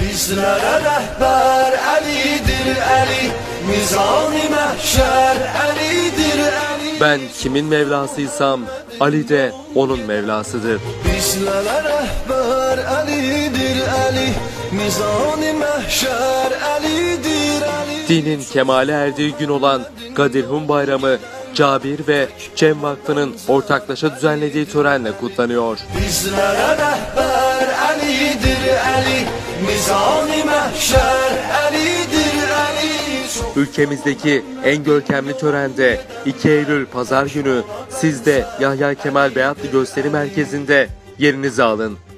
Bizlere rehber Ali'dir Ali, mizan-ı mahşer Ali'dir Ali. Ben kimin Mevlasıysam Ali de onun Mevlasıdır. Bizlere rehber Ali'dir Ali, mizan-ı mahşer Ali'dir Ali. Dinin kemale erdiği gün olan Gadirhum Bayramı, Cabir ve Cem Vakfı'nın ortaklaşa düzenlediği törenle kutlanıyor. Bizlere rehber Ali'dir Ali, mizan-ı mahşer Ali'dir Ali. Ülkemizdeki en görkemli törende 2 Eylül Pazar günü siz de Yahya Kemal Beyatlı Gösteri Merkezi'nde yerinizi alın.